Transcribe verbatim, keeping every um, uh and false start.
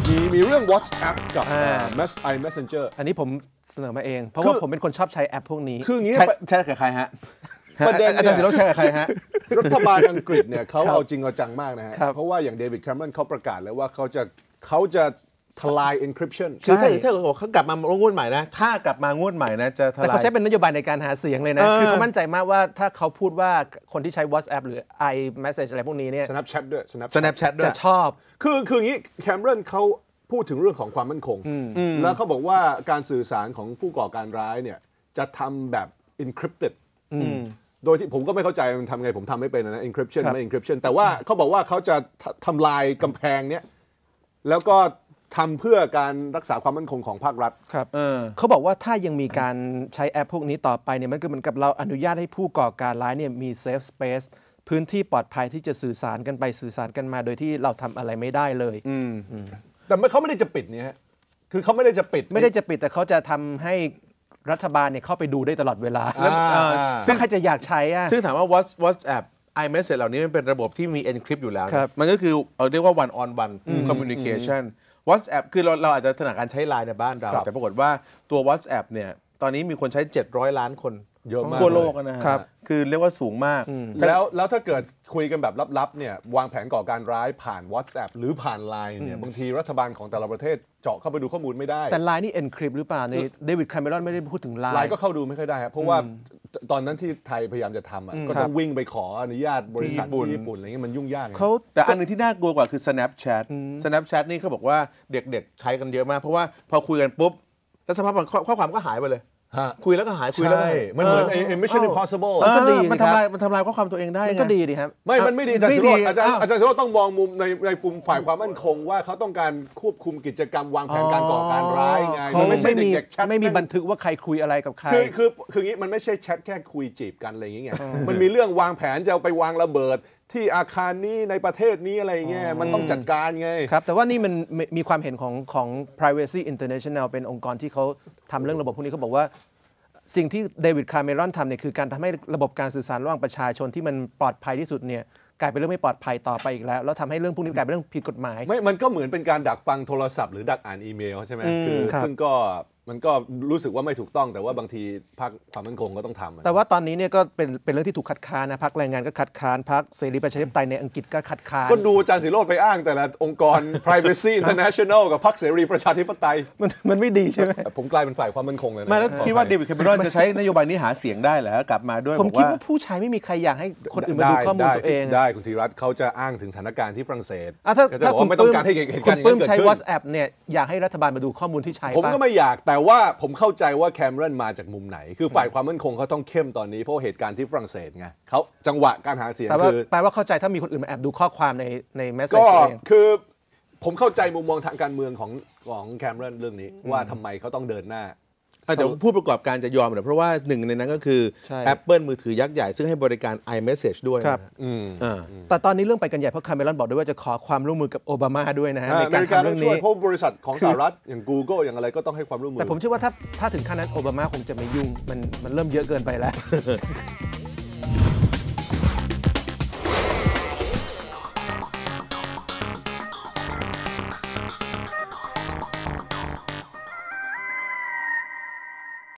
มีมีเรื่อง WhatsApp กับ iMessenger อันนี้ผมเสนอมาเองเพราะว่าผมเป็นคนชอบใช้แอปพวกนี้คืออย่างนี้ใช้กับใครฮะประเด็นอาจารย์ศิโรจน์ใช้กับใครฮะรัฐบาลอังกฤษเนี่ยเขาเอาจริงเอาจังมากนะฮะเพราะว่าอย่างเดวิดแคมเมรอนเขาประกาศแล้วว่าเขาจะเขาจะทลาย encryption คือถ้าถ้าเขากลับมางวดใหม่นะถ้ากลับมางวดใหม่นะจะทลายแต่เขาใช้เป็นนโยบายในการหาเสียงเลยนะคือเขามั่นใจมากว่าถ้าเขาพูดว่าคนที่ใช้ WhatsApp หรือ iMessage อะไรพวกนี้เนี่ย Snapchat ด้วย Snapchat ด้วยจะชอบคือคืออย่างนี้แคมเมรอนเขาพูดถึงเรื่องของความมั่นคงแล้วเขาบอกว่าการสื่อสารของผู้ก่อการร้ายเนี่ยจะทำแบบ encrypted โดยที่ผมก็ไม่เข้าใจมันทำไงผมทำไม่เป็นนะ encryption ไม่ encryption แต่ว่าเขาบอกว่าเขาจะทำลายกำแพงเนี้ยแล้วก็ทำเพื่อการรักษาความมั่นคงของภาครัฐครับเขาบอกว่าถ้ายังมีการใช้แอปพวกนี้ต่อไปเนี่ยมันก็เหมือนกับเราอนุญาตให้ผู้ก่อการร้ายเนี่ยมี safe space พื้นที่ปลอดภัยที่จะสื่อสารกันไปสื่อสารกันมาโดยที่เราทำอะไรไม่ได้เลยแต่เขาไม่ได้จะปิดเนี่ยคือเขาไม่ได้จะปิดไม่ได้จะปิดแต่เขาจะทำให้รัฐบาลเนี่ยเข้าไปดูได้ตลอดเวลาซึ่งใครจะอยากใช้อ่ะซึ่งถามว่า WhatsApp iMessage เหล่านี้มันเป็นระบบที่มี encrypt อยู่แล้วมันก็คือเราเรียกว่า one on one communication WhatsApp คือเราเราอาจจะถนัดการใช้ ไลน์ ในบ้านเราแต่ปรากฏว่าตัว WhatsApp เนี่ยตอนนี้มีคนใช้เจ็ดร้อยล้านคนเยอะมากทั่วโลกนะครับคือเรียกว่าสูงมากแล้วแล้วถ้าเกิดคุยกันแบบลับๆเนี่ยวางแผนก่อการร้ายผ่าน WhatsApp หรือผ่าน ไลน์ เนี่ยบางทีรัฐบาลของแต่ละประเทศเจาะเข้าไปดูข้อมูลไม่ได้แต่ ไลน์ นี่ encrypt หรือเปล่าในเดวิดแคมเมรอนไม่ได้พูดถึง ไลน์ไลน์ ก็เข้าดูไม่ค่อยได้ครับเพราะว่าตอนนั้นที่ไทยพยายามจะทำก็ต้องวิ่งไปขออนุญาตบริษัทที่ญี่ปุ่นอะไรเงี้ยมันยุ่งยากเขาแต่อันนึงที่น่ากลัวกว่าคือ Snapchat Snapchat นี่เขาบอกว่าเด็กๆใช้กันเยอะมากเพราะว่าพอคุยกันปุ๊บแล้วสักพักข้อความก็หายไปเลยคุยแล้วก็หายคุยแล้วมันเหมือนไอ้ Mission Impossible ก็ดีมันทำลายมันทำลายข้อความตัวเองได้ก็ดีดีครับไม่มันไม่ดีอาจารย์ศิโรจน์อาจารย์อาจารย์ศิโรจน์ต้องมองมุมในในมุมฝ่ายความมั่นคงว่าเขาต้องการควบคุมกิจกรรมวางแผนการก่อการร้ายไงมันไม่ใช่เด็กๆแชทไม่มีบันทึกว่าใครคุยอะไรกับใครคือคือคืองี้มันไม่ใช่แชทแค่คุยจีบกันอะไรอย่างเงี้ยมันมีเรื่องวางแผนจะเอาไปวางระเบิดที่อาคารนี้ในประเทศนี้อะไรเงี้ยมันต้องจัดการไงครับแต่ว่านี่มันมีความเห็นของของ Privacy International เป็นองค์กรที่เขาทำเรื่องระบบพวกนี้เขาบอกว่าสิ่งที่เดวิดคาเมรอนทำเนี่ยคือการทำให้ระบบการสื่อสารระหว่างประชาชนที่มันปลอดภัยที่สุดเนี่ยกลายเป็นเรื่องไม่ปลอดภัยต่อไปอีกแล้วแล้วทำให้เรื่องพวกนี้กลายเป็นเรื่องผิดกฎหมายไม่มันก็เหมือนเป็นการดักฟังโทรศัพท์หรือดักอ่านอีเมลใช่ไหมคือซึ่งก็มันก็รู้สึกว่าไม่ถูกต้องแต่ว่าบางทีพรรคความมั่นคงก็ต้องทำแต่ว่าตอนนี้เนี่ยก็เป็นเป็นเรื่องที่ถูกคัดค้านนะพรรคแรงงานก็คัดค้านพรรคเสรีประชาธิปไตยในอังกฤษก็คัดค้านก็ดูอาจารย์ศิโรจน์ไปอ้างแต่ละองค์กร Privacy International กับพรรคเสรีประชาธิปไตยมันมันไม่ดีใช่ไหมผมกลายเป็นฝ่ายความมั่นคงเลยนะไม่แล้วคิดว่าเดวิดแคมเมรอนจะใช้นโยบายนี้หาเสียงได้เหรอกลับมาด้วยผมคิดว่าผู้ใช้ไม่มีใครอยากให้คนอื่นมาดูข้อมูลตัวเองได้คุณธีรัตน์เขาจะอ้างถึงสถานการณ์ที่ฝรั่งเศสถ้าถ้าคุณไม่ต้องการให้เหตุการณ์อย่างนั้นเกิดขึ้นใช้ WhatsApp เนี่ยอยากให้รัฐบาลมาดูข้อมูลที่ใช้ผมก็ไม่อยากแต่ว่าผมเข้าใจว่าแคมเมรอนมาจากมุมไหนคือฝ่ายความมั่นคงเขาต้องเข้มตอนนี้เพราะเหตุการณ์ที่ฝรั่งเศสไงเขาจังหวะการหาเสียงคือแปลว่าเข้าใจถ้ามีคนอื่นมาแอบดูข้อความในในเมสเซจก็คือผมเข้าใจมุมมองทางการเมืองของของแคมเมรอนเรื่องนี้ว่าทำไมเขาต้องเดินหน้าแต่ผู้ประกอบการจะยอมเหรอเพราะว่าหนึ่งในนั้นก็คือ Apple มือถือยักษ์ใหญ่ซึ่งให้บริการ iMessage ด้วยครับแต่ตอนนี้เรื่องไปกันใหญ่เพราะคาเมรอนบอกด้วยว่าจะขอความร่วมมือกับโอบามาด้วยนะฮะในการทำเรื่องนี้เพราะบริษัทของสหรัฐอย่าง Google อย่างอะไรก็ต้องให้ความร่วมมือแต่ผมเชื่อว่าถ้าถ้าถึงขั้นนั้นโอบามาคงจะไม่ยุ่งมันมันเริ่มเยอะเกินไปแล้ว